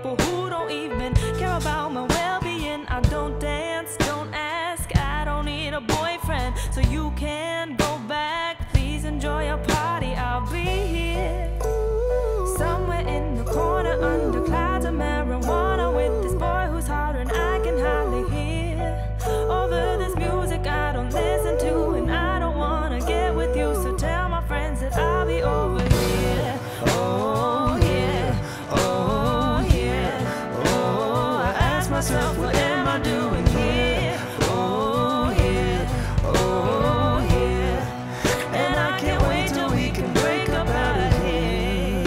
people who don't even care about my well-being. I don't dance, don't ask, I don't need a boyfriend, so you can go back. Please enjoy your party, I'll be here somewhere in the corner under clouds of marijuana with this boy who's hollering I can hardly hear. Over this music I don't listen to, and I don't wanna get with you, so tell my friends that I'll be over here. Oh yeah, oh yeah, oh, I ask myself what am I doing here? Oh yeah, oh yeah, and I can't wait till we can break up out of here.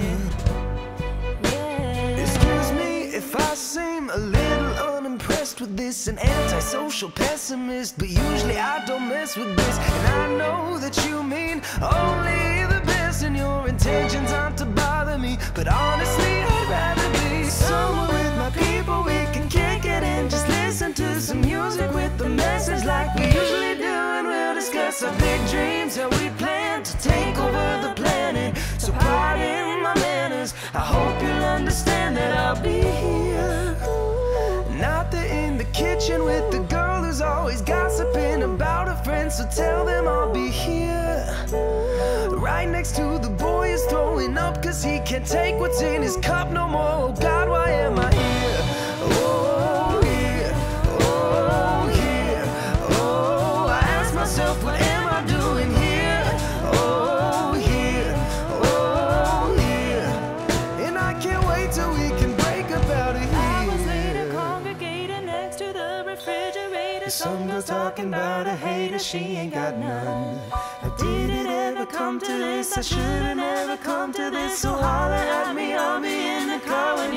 Yeah. Excuse me if I seem a little unimpressed with this, an antisocial pessimist, but usually I don't mess with this, and I know that you mean only the best, and your intentions aren't to bother me, but honestly I'd rather be somewhere with my people. We can kick it and just listen to some music with the message like we usually do, and we'll discuss our big dreams, how we plan to take over the planet. So pardon my manners, I hope you'll understand that I'll be here, not there in the kitchen with the girl who's always gossiping about her friends, so tell them I'll be here right next to the boy who's throwing up cause he can't take what's in his cup no more. Oh God, why am I here? Oh yeah, oh yeah, oh, I ask myself what am I doing here? Oh yeah, oh yeah, and I can't wait till we can break up out of here. I was later congregating next to the refrigerator. Some girl talking about a hater, she ain't got none. Now, did it ever come to this? I should've never come to this. So holler at me, I'll be in the car when